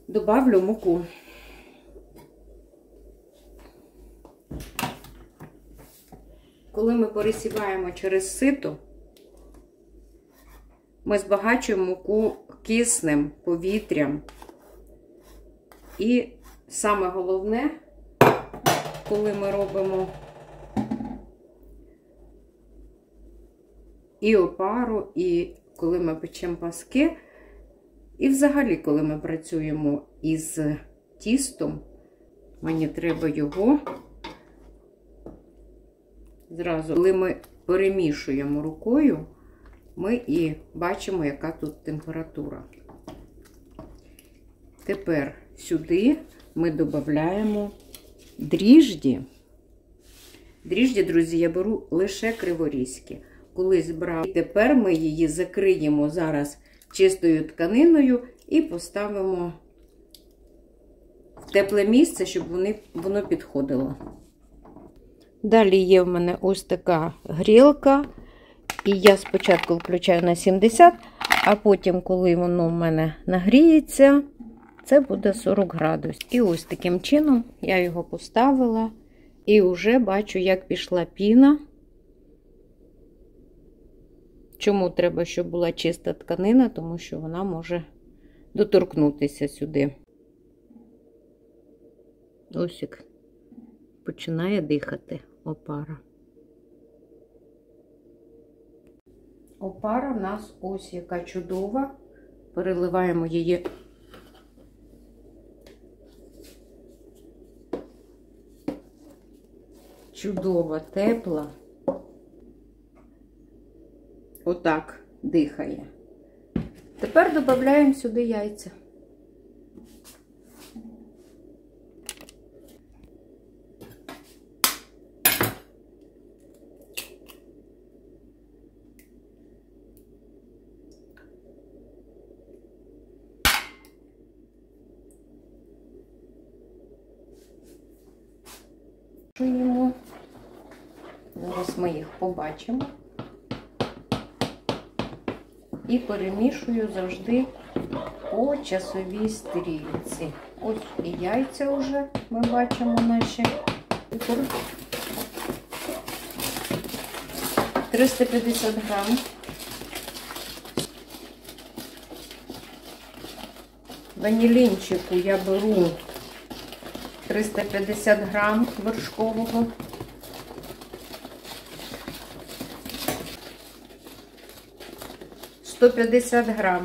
добавлю муку. Коли ми пересіваємо через сито, ми збагачуємо муку киснем, повітрям. І саме головне, коли ми робимо і опару, і коли ми печемо паски, і взагалі, коли ми працюємо із тістом, мені треба його зразу, коли ми перемішуємо рукою, ми і бачимо, яка тут температура. Тепер сюди ми додаємо дріжджі. Дріжджі, друзі, я беру лише криворізькі. Колись брала. І тепер ми її закриємо зараз чистою тканиною і поставимо в тепле місце, щоб воно підходило. Далі є в мене ось така грілка. І я спочатку включаю на 70, а потім, коли воно в мене нагріється, це буде 40 градусів. І ось таким чином я його поставила і вже бачу, як пішла піна. Чому треба, щоб була чиста тканина? Тому що вона може доторкнутися сюди. Ось як починає дихати опара. Опара в нас ось яка чудова. Переливаємо її чудова, тепла. Отак дихає. Тепер додаємо сюди яйця. Зараз ми їх побачимо. І перемішую завжди по часовій стрілці. Ось і яйця вже ми бачимо наші. 350 грам. Ванілінчику я беру 350 грам вершкового. – 150 грам.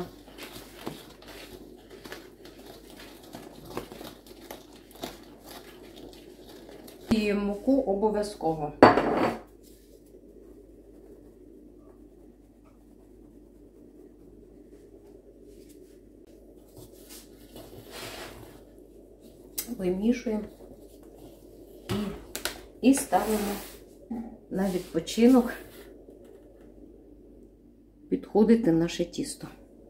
І муку обов'язково. Вимішуємо і ставимо на відпочинок підходити наше тісто.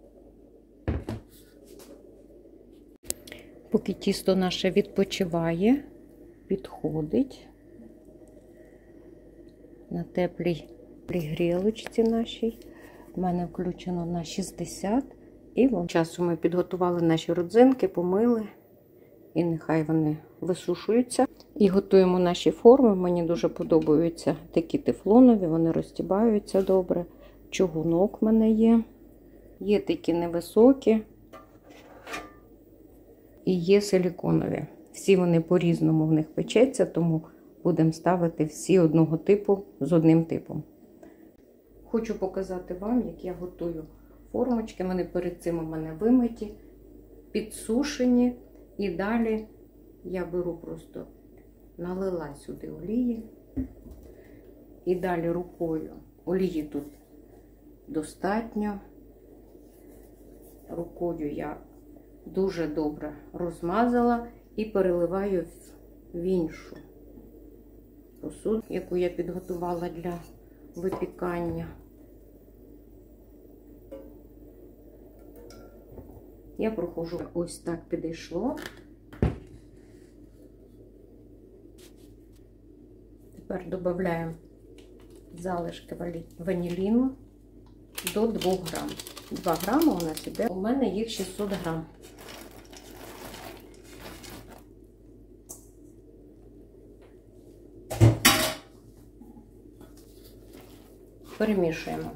Поки тісто наше відпочиває, підходить на теплій грілочці нашій. У мене включено на 60. І часу ми підготували наші родзинки, помили. І нехай вони висушуються. І готуємо наші форми. Мені дуже подобаються такі тефлонові, вони розтібаються добре. Чугунок в мене є. Є такі невисокі. І є силіконові. Всі вони по-різному в них печеться, тому будемо ставити всі одного типу з одним типом. Хочу показати вам, як я готую формочки. Вони перед цим у мене вимиті, підсушені. І далі я беру просто, налила сюди олії. І далі рукою, олії тут достатньо. Рукою я дуже добре розмазала і переливаю в іншу посуду, яку я підготувала для випікання. Я проходжу, ось так підійшло. Тепер додаємо залишки ваніліну до 2 грам. 2 грами у нас іде, у мене їх 600 грам. Перемішуємо.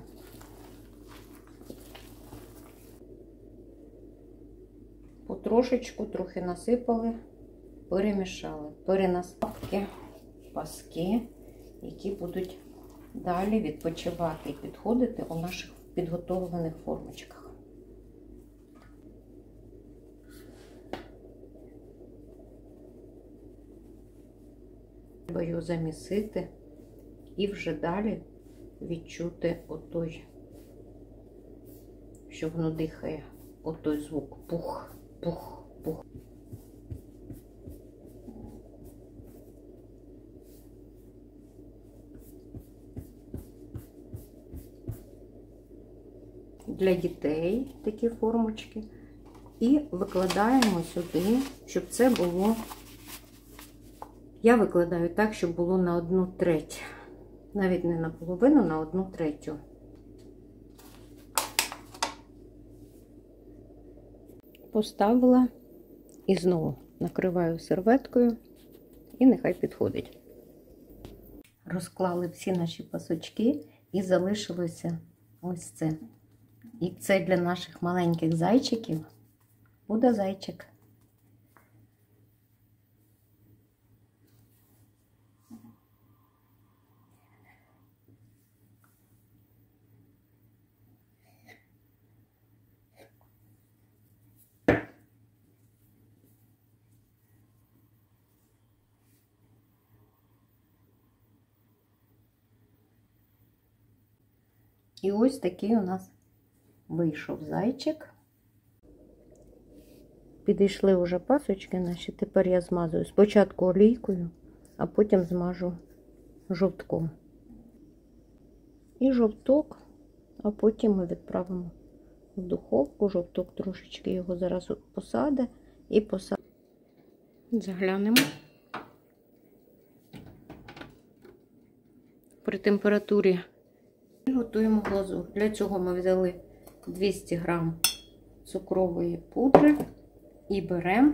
Потрошечку, трохи насипали, перемішали. Перенасадки, паски, які будуть далі відпочивати і підходити у наших підготовлених формочках. Треба його замісити і вже далі відчути отой, що воно дихає, отой звук пух, пух, пух. Для дітей такі формочки. І викладаємо сюди, щоб це було, я викладаю так, щоб було на 1/3. Навіть не на половину, на 1/3. Поставила і знову накриваю серветкою і нехай підходить. Розклали всі наші пасочки і залишилося ось це. І це для наших маленьких зайчиків буде зайчик. І ось такий у нас вийшов зайчик. Підійшли вже пасочки наші. Тепер я змазую спочатку олійкою, а потім змажу жовтком. І жовток, а потім ми відправимо в духовку. Жовток трошечки його зараз посаде і посаде. Заглянемо. При температурі і готуємо глазур. Для цього ми взяли 200 г цукрової пудри і беремо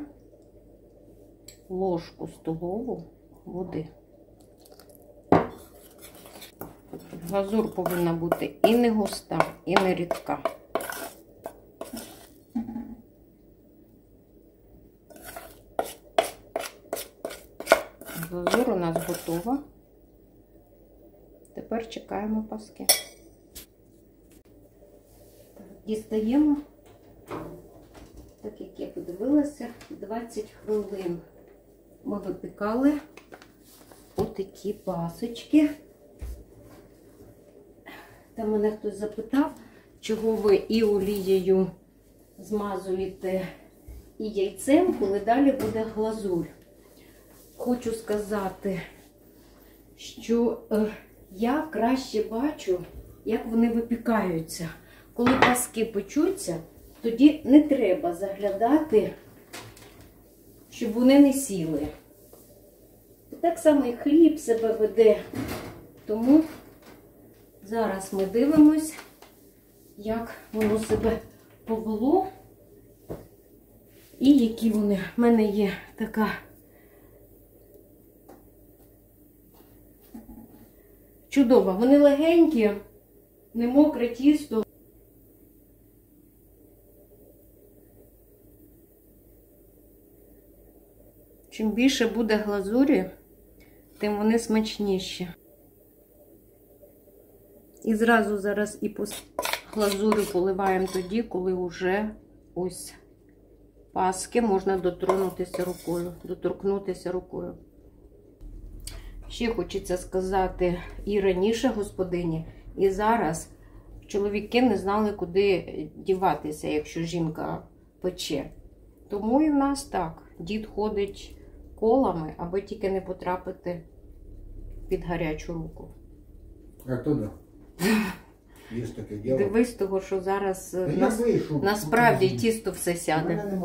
ложку столову води. Глазур повинна бути і не густа, і не рідка. Глазур у нас готова. Тепер чекаємо паски. Дістаємо, так як я подивилася, 20 хвилин ми випікали отакі пасочки. Та мене хтось запитав, чого ви і олією змазуєте, і яйцем, коли далі буде глазурь. Хочу сказати, що я краще бачу, як вони випікаються. Коли паски печуться, тоді не треба заглядати, щоб вони не сіли. Так само і хліб себе веде. Тому зараз ми дивимось, як воно себе повело і які вони. У мене є така чудова. Вони легенькі, не мокре тісто. Чим більше буде глазурі, тим вони смачніші. І зразу зараз і глазурю поливаємо тоді, коли вже ось паски можна доторкнутися рукою. Ще хочеться сказати, і раніше господині, і зараз чоловіки не знали, куди діватися, якщо жінка пече. Тому і в нас так, дід ходить колами, аби тільки не потрапити під гарячу руку. А то да. Є таке діло. Дивись того, що зараз насправді тісто все сяде.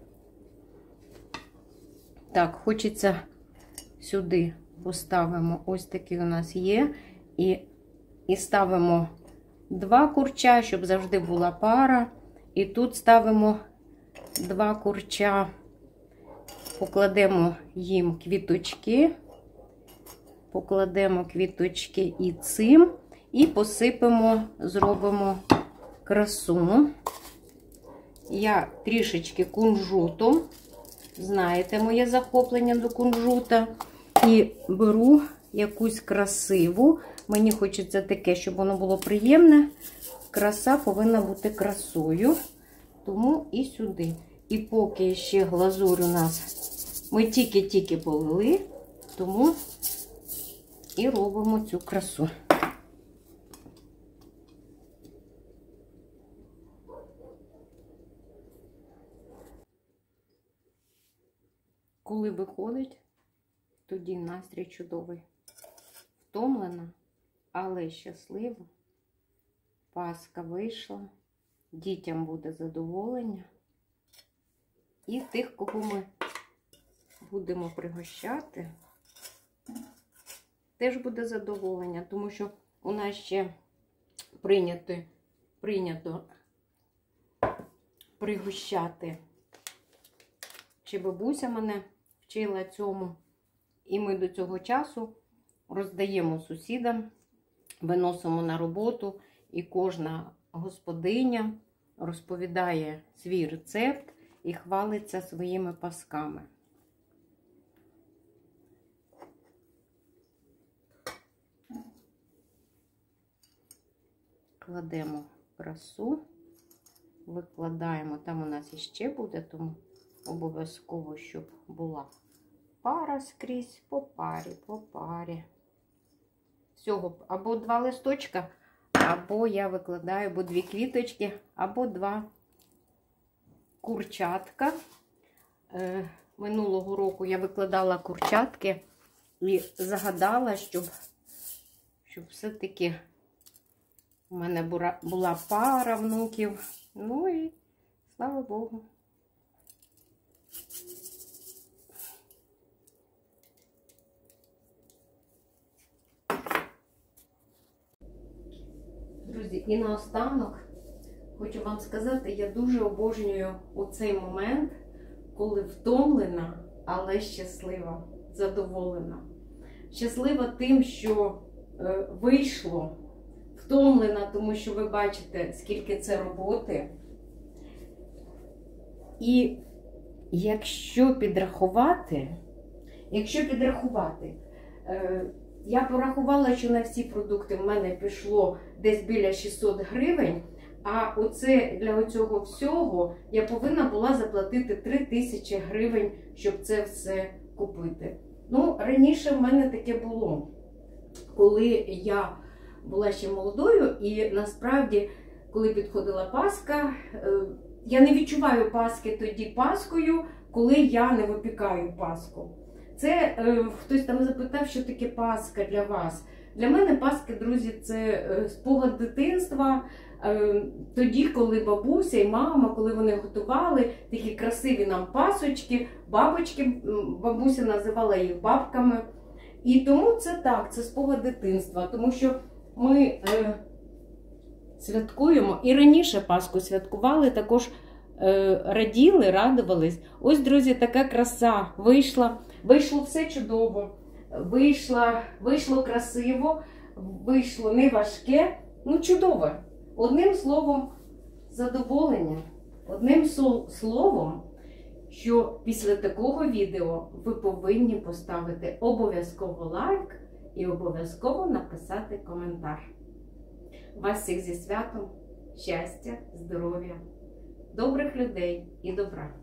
Так, хочеться сюди поставимо, ось такий у нас є, і ставимо 2 курча, щоб завжди була пара. І тут ставимо 2 курча, покладемо їм квіточки, покладемо квіточки і цим. І посипемо, зробимо красу. Я трішечки кунжуту. Знаєте, моє захоплення до кунжута. І беру якусь красиву. Мені хочеться таке, щоб воно було приємне. Краса повинна бути красою. Тому і сюди. І поки ще глазурь у нас, ми тільки-тільки полили, тому і робимо цю красу. Коли виходить, тоді настрій чудовий. Втомлена, але щаслива. Пасха вийшла, дітям буде задоволення. І тих, кого ми будемо пригощати, теж буде задоволення, тому що у нас ще прийнято пригощати. Ще бабуся мене вчила цьому, і ми до цього часу роздаємо сусідам, виносимо на роботу, і кожна господиня розповідає свій рецепт і хвалиться своїми пасками. Кладемо красу, викладаємо, там у нас іще буде, тому обов'язково, щоб була пара скрізь, по парі. Всього або 2 листочка, або я викладаю, або 2 квіточки, або 2 курчатка. Минулого року я викладала курчатки і загадала, щоб все-таки у мене була пара внуків. Ну і слава Богу. Друзі, і наостанок хочу вам сказати, я дуже обожнюю у цей момент, коли втомлена, але щаслива, задоволена. Щаслива тим, що вийшло, втомлена, тому що ви бачите, скільки це роботи. І якщо підрахувати, я порахувала, що на всі продукти в мене пішло десь біля 600 гривень, а оце для цього всього я повинна була заплатити 3000 гривень, щоб це все купити. Ну, раніше в мене таке було, коли я була ще молодою, і насправді, коли підходила Пасха, я не відчуваю Пасхи тоді Паскою, коли я не випікаю Пасху. Це хтось там запитав, що таке Пасха для вас. Для мене Пасха, друзі, це спогад дитинства. Тоді, коли бабуся і мама, коли вони готували такі красиві нам пасочки, бабочки, бабуся називала їх бабками. І тому це так, це спогад дитинства, тому що ми святкуємо, і раніше Пасху святкували, також раділи, радувались. Ось, друзі, така краса вийшла. Вийшло все чудово, вийшло красиво, вийшло не важке, ну чудово. Одним словом, задоволення. Одним словом, що після такого відео ви повинні поставити обов'язково лайк і обов'язково написати коментар. Вас всіх зі святом, щастя, здоров'я, добрих людей і добра.